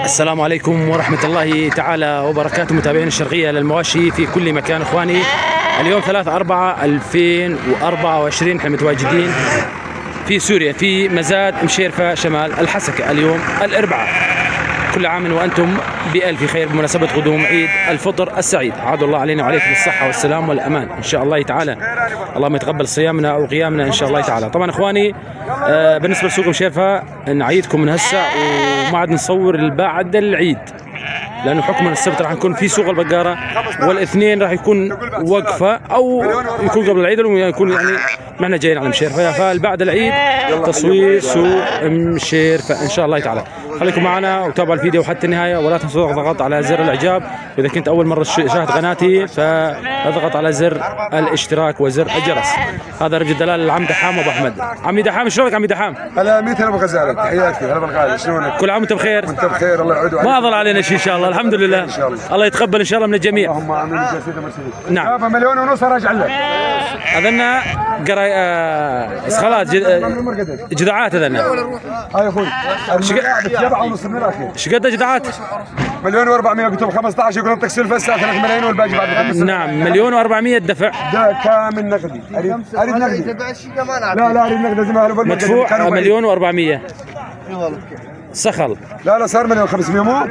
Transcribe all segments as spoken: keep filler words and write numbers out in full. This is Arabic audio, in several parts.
السلام عليكم ورحمة الله تعالى وبركاته، متابعين الشرقية للمواشي في كل مكان اخواني. اليوم ثلاثة أربعة ألفين وأربعة وعشرين احنا متواجدين في سوريا في مزاد مشيرفة شمال الحسكة. اليوم الأربعاء، كل عام وأنتم بألف خير بمناسبة قدوم عيد الفطر السعيد. عاد الله علينا وعليكم بالصحة والسلام والأمان إن شاء الله تعالى. اللهم يتقبل صيامنا وقيامنا إن شاء الله تعالى. طبعا إخواني آه بالنسبة لسوق مشيرفة نعيدكم من هسه وما عاد نصور بعد العيد، لأنه حكما السبت راح نكون في سوق البقارة، والاثنين راح يكون وقفة أو يكون قبل العيد يكون يعني ما احنا جايين على مشيرفة، فبعد العيد تصوير سوق مشيرفة إن شاء الله تعالى. خليكم معنا وتابعوا الفيديو حتى النهاية، ولا تنسوا الضغط على زر الإعجاب، وإذا كنت أول مرة تشاهد قناتي فاضغط على زر الاشتراك وزر الجرس. هذا رجل دلال العم دحام أبو أحمد. عمي دحام شلونك عمي دحام؟ هلا ميت أنا أبو غزالة، تحياتي. هلا بالغالي شلونك؟ كل عام وأنت بخير. وأنت بخير، الله يعود عليك. ما ضل علينا شيء إن شاء الله، الحمد لله. إن شاء الله. الله يتقبل إن شاء الله من الجميع. اللهم آمين. يا سيدي مرسيدس. نعم. شافه مليون ونص راجع لك. أذنا قراي آه اسخالات جذعات أذنا. هاي أخوي. سبعة ونص من الأخير. ايش قد جذعات؟ مليون وأربعمية قلت له خمسة عشر يقول انطك سلفة الساعة ثلاثة ملايين والباقي بعد خمس. نعم مليون وأربعمية دفع. ده كامل نقدي. أريد أريد نقدي. لا لا أريد نقدي زي ما قالوا مدفوع مليون وأربعمية. سخل. لا لا صار مليون وخمسمية مو؟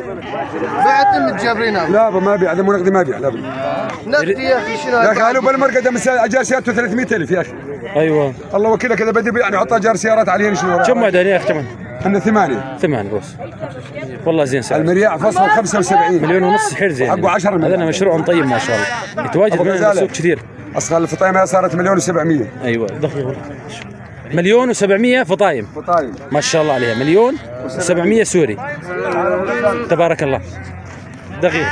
بعت متجابرينها. لا ما بيع، هذا مو نقدي ما بيع. لا نقدي يا أخي شنو؟ يا أخي قالوا بالمرقدة أجار سيارته ثلاثمية ألف يا أخي. أيوه. الله وكيلك إذا بدي يعني أحط أجار سيارات علينا شنو؟ كم معدن يا أخي ثمن؟ احنا ثمانية. ثمانية بس. والله زين سعر. المرياع فصل خمسة وسبعين. مليون ونص حير زين. حقه عشرة مليون. هذا مشروع طيب ما شاء الله. يتواجد من السوق كثير. أصغر الفطايم صارت مليون وسبعمية. أيوه دقيقة. مليون وسبعمية فطايم. فطايم. ما شاء الله عليها، مليون وسبعمية سوري. تبارك الله. دقيقة.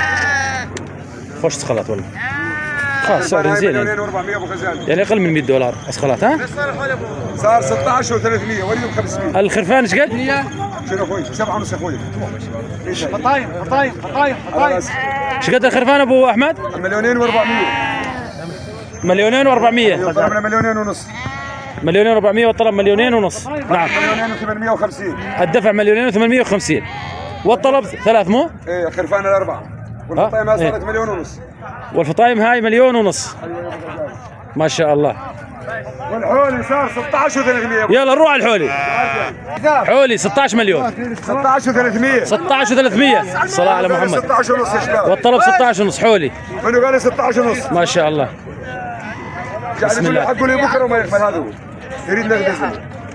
خوش سخلات والله. خلاص سعر زين يعني. يعني اقل من مية دولار اسخلات. ها؟ صار ستة عشر وثلاثمية وريهم خمسمية. الخرفان ايش قد؟ شنو اخوي؟ سبعة ونص اخوي. فطايم فطايم فطايم فطايم. ايش قد الخرفان ابو احمد؟ مليونين وأربعمية. مليونين وأربعمية. طلبنا مليونين ونص. مليونين وأربعمية والطلب مليونين ونص. نعم. مليونين وثمانمية وخمسين. الدفع مليونين وثمانمية وخمسين. والطلب ثلاث مو؟ ايه خرفان الأربعة. والفطايم هاي صارت مليون ونص. والفطايم هاي مليون ونص. ما شاء الله. والحولي صار ستة عشر وثلاثمية. يلا نروح على الحولي. حولي ستة عشر مليون. ستة عشر وثلاثمية. ستة عشر وثلاثمية. الصلاة على محمد. ستة عشر ونص يا شباب. والطلب ستة عشر ونص حولي. منو قال لي ستة عشر ونص؟ ما شاء الله. بسم الله. حقه لي بكره وما يقبل هذا هو. يريد نقد.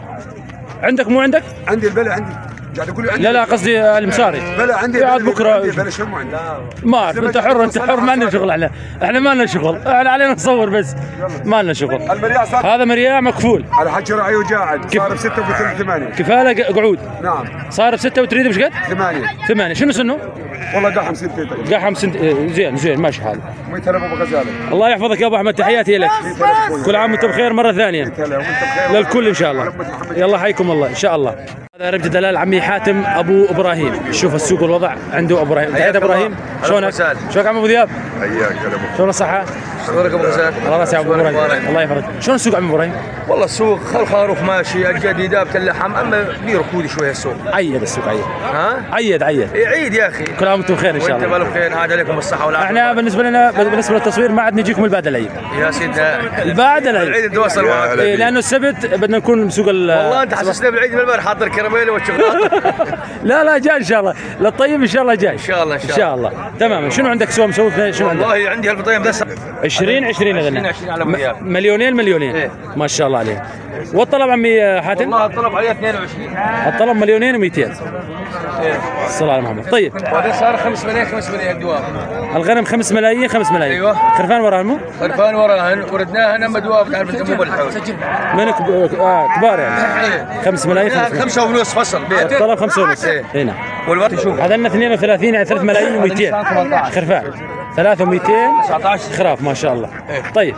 عندك مو عندك؟ عندي البلا عندي. قاعد اقول عندي. لا لا قصدي المصاري. بلا عندي. عاد بكره. بلا شو مو عندي. ما اعرف، انت حر انت حر، ما لنا شغل احنا، احنا ما لنا شغل، احنا علينا نصور بس. ما لنا شغل. المرياع صار. هذا مرياع مكفول. على حكي راعي وجاعد صار بستة وثلاثين ثمانية. كفاله قعود. نعم. صار بستة وتريد بش قد؟ ثمانية. ثمانية، شنو سنه؟ والله قاحم سنتين تقريبا. قاحم سنت زين زين ماشي حاله. ميت هلا ابو غزاله. الله يحفظك يا ابو احمد، تحياتي لك. كل عام وانت بخير مرة ثانية. هلا وانت بخير. للكل ان شاء الله. يلا حيكم الله ان شاء الله. هذا رجل دلال عمي حاتم ابو ابراهيم. شوف السوق الوضع عنده ابراهيم. تحياتي ابراهيم. شلونك؟ شلونك عم ابو ذياب؟ حياك يا ابو. شلون الصحة؟ شلونك ابو غزال؟ الله راسي ابو ابراهيم. الله يحفظك. شلون السوق عم ابراهيم؟ والله السوق خل خروف ماشي، الجديدة اللحم، اما في ركود شويه السوق. عيد السوق عيد. ها؟ عيد عيد. إيه عيد يا اخي. كل عام وانتم بخير ان شاء الله. وانت بالف خير، عاد عليكم الصحة والعافية. احنا بالنسبة لنا بالنسبة للتصوير ما عاد نجيكم البعد العيد. يا سيدنا بعد العيد. العيد نتواصل معك. إيه لانه السبت بدنا نكون بسوق ال والله انت حسسنا بالعيد من البارح حاضر كراميل والشغلات. لا لا جاي ان شاء الله، للطيب ان شاء الله جاي. ان شاء الله ان ان شاء الله. تمام. شنو عندك سوا مسوي شنو عندك؟ والله عندي هالبطايم بس عشرين عشرين هذا. عشرين على مليار. مليونين مليونين. إيه. ما شاء الله عليه. والطلب عمي حاتم؟ والله الطلب عليه اثنين وعشرين. الطلب مليونين ومئتين. ايه. الصلاة على محمد. طيب. وهذا صار خمسة ملايين خمسة ملايين دواب. الغنم خمس ملايين خمس ملايين. ايوه. خرفان وراهن مو؟ خرفان وراهن وردناها اما دواب تعرف انت مو بالحول. من آه كبار يعني. خمس ملايين خمس ملايين. خمسة ونص فصل. الطلب خمسة ونص. ايه. هنا. والوقت شوف. هذا لنا اثنين وثلاثين يعني ثلاث ملايين ومئتين. خرفان. ثلاثة ومئتين خراف ما شاء الله. طيب.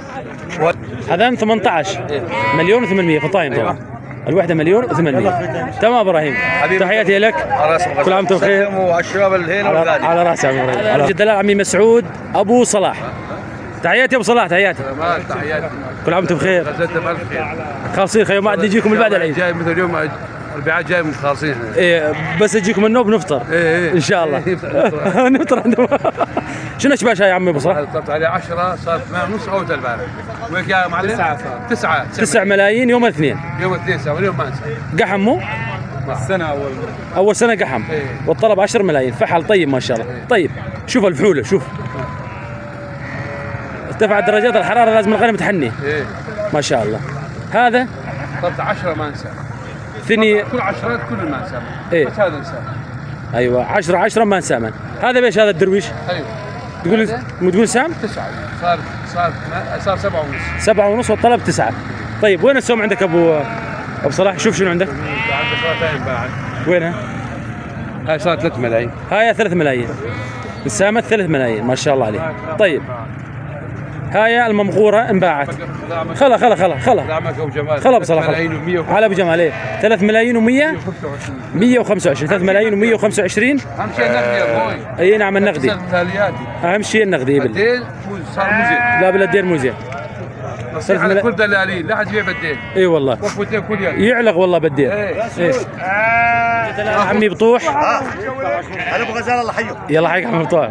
هذا ثمانية عشر. مليون وثمانمية فطايم طبعا. الوحده مليون وثمانمية. تمام ابراهيم، تحياتي لك، كل عام وانتم بخير. والشباب الهنا والغالي على راسي يا ابو ابراهيم. على الدلال عمي مسعود ابو صلاح. تحياتي ابو صلاح، تحياتي. تحياتي. كل عام وانتم بخير. جزاكم الف خير. خالصين خير، ما عاد نجيكم بعد العيد. جاي مثل اليوم البيعات جاي من خالصين احنا. إيه بس اجيكم النوب نفطر. ايه ايه ان شاء الله. نفطر عندهم. شنو اشباش هاي يا عمي ابو صلاح؟ طلعت عليه عشرة صارت ثمانية ونص او البارح. وياك يا معلم؟ تسعة صار. تسعة تسعة ملايين يوم الاثنين. يوم الاثنين سوا اليوم ما انسى. قحم مو؟ السنة اول اول سنه قحم. إيه. والطلب عشرة ملايين، فحل طيب ما شاء الله. إيه. طيب شوف الفحوله شوف. ارتفعت درجات الحراره لازم الغنم تحني. ايه ما شاء الله. هذا طلعت عشرة ما انسى. ثني. كل عشرات كل ما انسى. إيه. بس هذا انسى. ايوه عشرة عشرة ما نسامن. هذا بيش هذا الدرويش؟ ايوه تقول تقول سام؟ تسعة صار صار صار سبعة ونص. سبعة ونص والطلب تسعة. طيب وين السوم عندك ابو ابو صلاح؟ شوف شنو عندك. عندك صارتين بعد. وينها؟ هاي صارت ثلاثة ملايين. هاي ثلاث ملايين. السامة ثلاث ملايين ما شاء الله عليه. طيب هاي الممغورة انباعت. خلا خلا خلا خلا دعمك ابو جمال. خلا ابو صلاح خلا. على ابو جمال ايه ثلاث ملايين و100 مية وخمسة وعشرين ثلاث ملايين ومية وخمسة وعشرين. اهم شيء النقدي يا ابوي. اي نعم النقدي. التالياتي. اهم شيء النقدي بالله. بدين صار مو زين. لا بالدين مو زين. نصيحة على كل دلالين لا حد يبيع بدين. اي والله. وقفتين كل يوم. يعلق والله بدين. ايه. ايه. عمي بطوح. هلا ابو غزال الله حيه. يلا حيك عمي بطوح.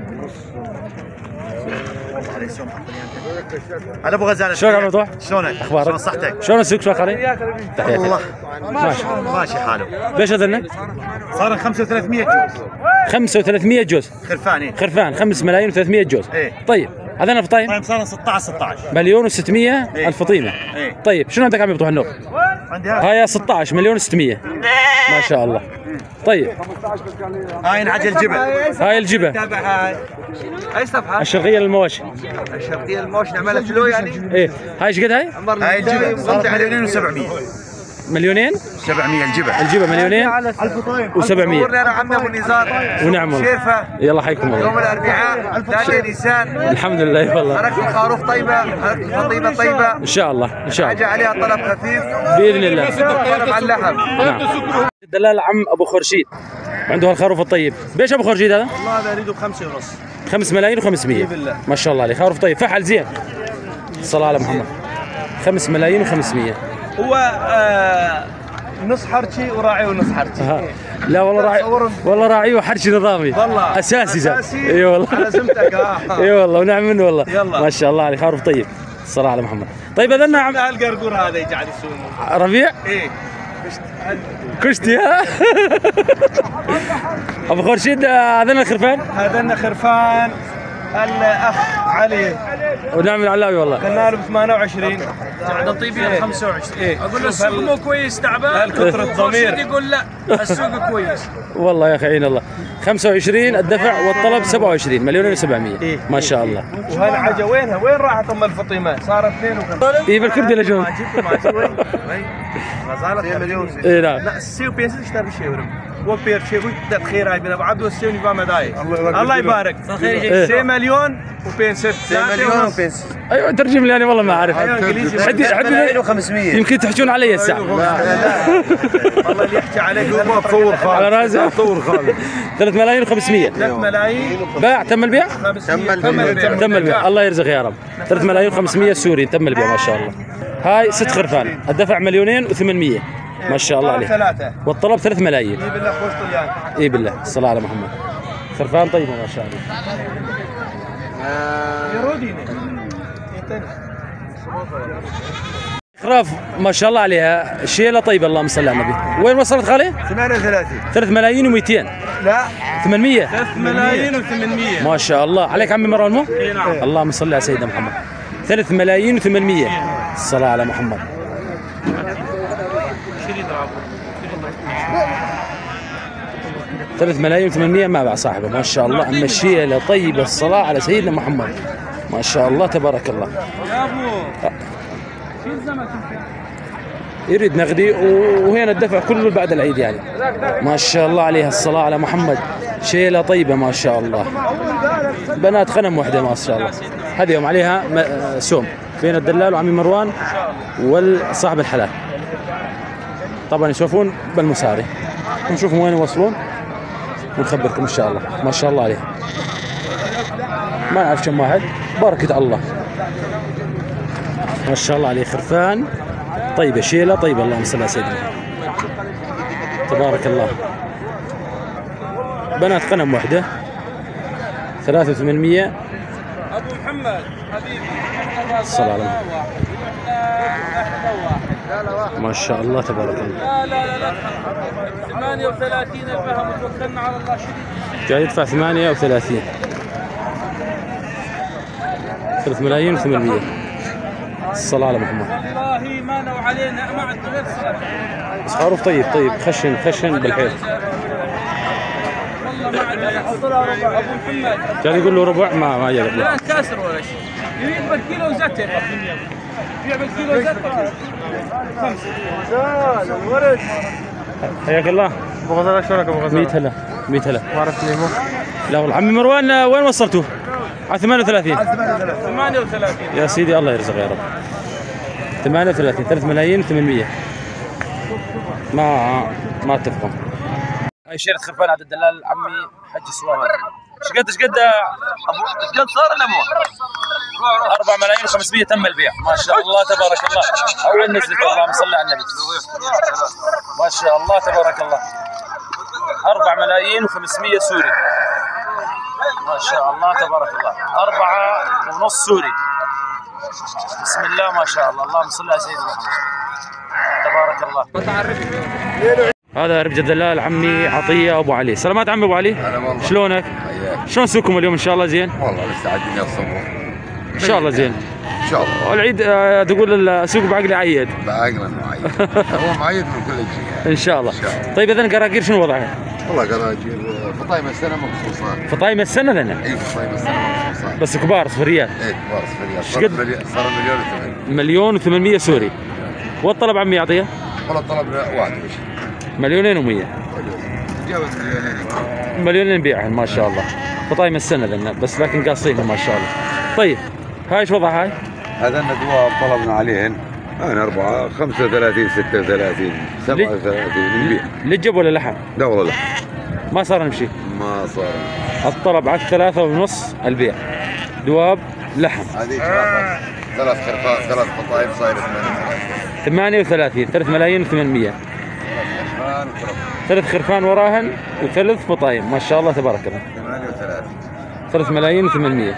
هلا ابو غزال. شلونك عمي بطوح؟ شلونك؟ اخبارك؟ شلون صحتك؟ شلون السوق شلون خالي؟ تحياتي. والله ماشي. ماشي حاله. ليش هذلنا؟ صار خمسة وثلاثمية جوز. خمسة وثلاثمية جوز. خرفان ايه. خرفان خمس ملايين وثلاثمية جوز. إيه. طيب هذا فطايم؟ طيب صار ستة عشر ستة عشر. مليون و600 إيه. الف فطيمه. إيه. طيب شنو عندك عمي بطوح النور؟ عندي هاي. هاي ستة عشر مليون و600 ما شاء الله. طيب هاي انعجل جبل. هاي الجبه تابع هاي. اي صفحه؟ الشرقيه للمواشي. الشرقيه الموش نعملها كيلو يعني؟ ايه هاي ايش قد هاي؟ هاي الجبل صارت مليونين وسبعمية. مليونين؟ سبعمية الجبل. الجبه مليونين و700. يا عمي ابو نزار. ونعم والله. شيفه. يلا حيكم يوم الله. الاربعاء ثلاثة نيسان. الحمد لله والله. حركة الخروف طيبة، حركة الفطيمة طيبة. ان شاء الله ان شاء الله. حاجة عليها طلب خفيف. باذن الله. طلب على اللحم. نعم. الدلال عم ابو خرشيد عنده هالخروف الطيب. بيش ابو خرشيد هذا؟ والله هذا اريده بخمسة ونص. خمس ملايين وخمسمية. ما شاء الله عليه خروف طيب فحل زين. الصلاة على محمد. خمس ملايين وخمسمية. هو آه نص حرشي وراعي ونص حرشي. آه. لا والله راعي والله راعي وحرشي نظامي. والله اساسي زاد. اساسي. اي والله. على زمتك اه. اي والله ونعم منه والله. يلا. ما شاء الله عليه خروف طيب. الصلاة على محمد. طيب هذا نعم القرقور هذا يجي على السوق. ربيع؟ ايه كشتي ها؟ ابو خرشيد هذا الخرفان؟ هذا خرفان الاخ علي ونعم العلاوي والله. قلنا له ب ثمانية وعشرين. قاعد طيبين ب خمسة وعشرين. إيه. اقول له السوق مو كويس تعبان. كثرة الضمير. يقول لا السوق كويس. والله يا اخي عين الله. خمسة وعشرين الدفع والطلب سبعة وعشرين مليون وسبعمية. إيه. ما شاء الله. وهالعجه وينها؟ وين راحت ام الفطيمه؟ صارت اثنين وخمسين. اي بالكردي لجون. غزاله مليون. اي نعم. لا السيو بينسل اشتري شيء وبير شيء بخير هاي ابو عبد السيوني فما داي. الله يبارك. سي مليون وبينسل. سي مليون وبينسل. ايوه ترجم لي انا والله ما اعرف. انجليزي. حدي حدي وخمسمية. يمكن تحجون علي الساعه. والله اللي يحكي عليك ما تصور خالد. على راسه تصور خالد. ثلاث ملايين وخمسمية. ثلاث ملايين. باع تم البيع؟ تم البيع. تم البيع الله يرزق يا رب. ثلاث ملايين وخمسمية سوري تم البيع ما شاء الله. هاي ست خرفان الدفع مليونين وثمانمية ما شاء الله عليه. ثلاثة. والطلب ثلاث ملايين. اي بالله خوش طليان. اي بالله الصلاة على محمد. خرفان طيبة ما شاء الله. يروديني. خراف ما شاء الله عليها شيلة طيبة اللهم صل على النبي. وين وصلت خالي؟ ثمانية وثلاثين. ثلاث ملايين ومئتين. لا ثمانمية. ثلاث ملايين وثمانمية. ما شاء الله عليك عمي مروان مو؟ اي نعم. اللهم صل على سيدنا محمد. ثلاث ملايين وثمانمية. الصلاة على محمد. ثلاث ملايين وثمانمية ما باع صاحبه ما شاء الله. اما الشيلة طيبة الصلاة على سيدنا محمد ما شاء الله تبارك الله. يا ابو يريد نقدي وهنا الدفع كله بعد العيد يعني. ما شاء الله عليها الصلاة على محمد. شيلة طيبة ما شاء الله. بنات غنم وحدة ما شاء الله. هذه يوم عليها سوم بين الدلال وعمي مروان والصاحب الحلال. طبعا يشوفون بالمساري ونشوفهم وين يوصلون ونخبركم ان شاء الله. ما شاء الله عليه ما نعرف كم واحد بركة الله ما شاء الله عليه. خرفان طيبة شيلة طيبة اللهم صل على سيدنا. تبارك الله. بنات غنم واحدة ثلاثة وثمانمية. ابو محمد حبيبي الصلاة على النبي. ما شاء الله تبارك الله. لا لا لا ثمانية وثلاثين الفهم وتوكلنا على الله شديد. قاعد يدفع ثمانية وثلاثين. ثلاث ملايين وثمانمية. الصلاة على محمد. والله ما نوع علينا ما عندنا غير صلاة. بس خروف طيب طيب خشن خشن بالحيل. والله ما عندنا حصلها ربع ابو محمد. كان يقول له ربع ما ما يقدر. لا كاسر ولا شيء. يبيع بالكيلو زت يبيع بالكيلو زت خمسة. حياك الله. ابو غزاله شلونك ابو غزاله؟ مية هلا مية هلا. ما عرفتني مو؟ لا والله عمي مروان وين وصلتوا؟ على ثمانية وثلاثين. ثمانية وثلاثين. يا سيدي الله يرزق يا رب. ثمانية وثلاثين ثلاث ملايين وثمانمية. ما ما اتفقوا. هاي شيرة خرفان هذا الدلال عمي حج السوار. ايش قد ايش قد ايش قد صار الامور؟ أربعة ملايين وخمسمية تم البيع، ما شاء الله تبارك الله. أول نزلت اللهم صل على النبي. ما شاء الله تبارك الله. أربعة ملايين وخمسمية سوري. ما شاء الله تبارك الله. أربعة ونص سوري. بسم الله ما شاء الله، اللهم صل على سيدنا محمد. تبارك الله. هذا ربج الدلال عمي عطيه ابو علي. سلامات عمي ابو علي. هلا والله. شلونك؟ حياك. شلون سوقكم اليوم ان شاء الله زين؟ والله لسه على الدنيا الصبر. ان شاء الله زين. ان شاء الله. والعيد آه، تقول السوق بعقلي عيد. بعقلا معيد. هو معيد من كل الجهات. ان شاء الله. إن شاء الله. طيب اذا قراقير شنو وضعها؟ والله قراجير فطايم السنه مخصوصات. فطايم السنه لنا. اي فطايم السنه مخصوصات. بس كبار صفريات. اي كبار صفريات. إيش صار قد؟ مليون صار مليون وثمانية. مليون وثمانمية سوري. والطلب عمي يعطيه؟ والله طلبنا واحد وعشرين. مليونين ومية. تجاوز مليونين. مليونين نبيعهم ما شاء الله. فطايم السنه لنا بس لكن قاصينهم ما شاء الله. طيب هاي ايش وضعها هاي؟ هذا الندوات طلبنا عليهن انا أربعة خمسة وثلاثين ستة وثلاثين سبعة وثلاثين نبيع. لجب ولا لحم؟ لا والله لا ما صار نمشي. ما صار. الطلب على ثلاثة ونص البيع. دواب لحم. هذه ثلاث ثلاث خرفان ثلاث فطايم صايره ثمانية وثلاثين ثلاث ملايين وثمانمية. ثلاث خرفان وراهن وثلاث فطايم ما شاء الله تبارك الله. ثمانية وثلاثين ثلاث ملايين وثمانمية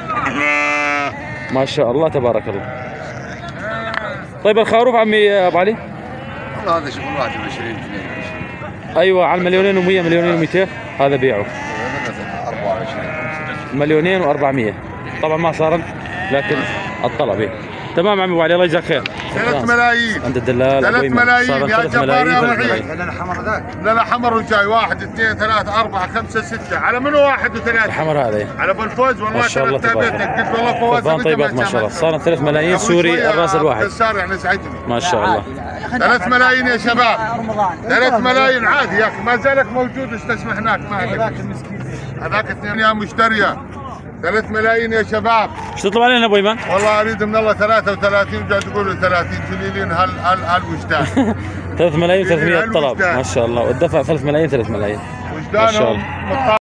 ما شاء الله تبارك الله. طيب الخروف عمي ابو علي؟ والله هذا شغل واحد وعشرين اثنين وعشرين. ايوه على المليونين و100 مليونين و200 هذا بيعه. أربعة وعشرين مليونين و400 طبعا ما صار لكن الطلب إيه. تمام عمي ابو علي الله يجزاك خير. ثلاث ملايين عند الدلال ثلاث ملايين يا جبار يا وحيد. لا لا حمر ذاك. لا لا حمر وجاي واحد اثنين ثلاثة أربعة خمسة ستة على منو واحد وثلاثة؟ الحمر هذا إيه. على ابو الفوز والله ما شاء الله تبارك تابعتك قلت والله فواز طبعا طيبات ما شاء الله. صار ثلاث ملايين سوري الراس الواحد. السار يعني سعدني ما شاء الله. ثلاث ملايين يا شباب. ثلاث ملايين عادي يا اخي ما زالك موجود استسمحناك ما عليك. هذاك اثنين يا مشتريه. ثلاث ملايين يا شباب. ايش تطلب علينا ابو ايمان؟ والله اريد من الله ثلاثة وثلاثين وقاعد تقولوا ثلاثين جليلين هل هل هالوجدان. ثلاث ملايين وثلاثمية طلب ما شاء الله والدفع ثلاث ملايين ثلاث ملايين ما شاء الله. وجدانهم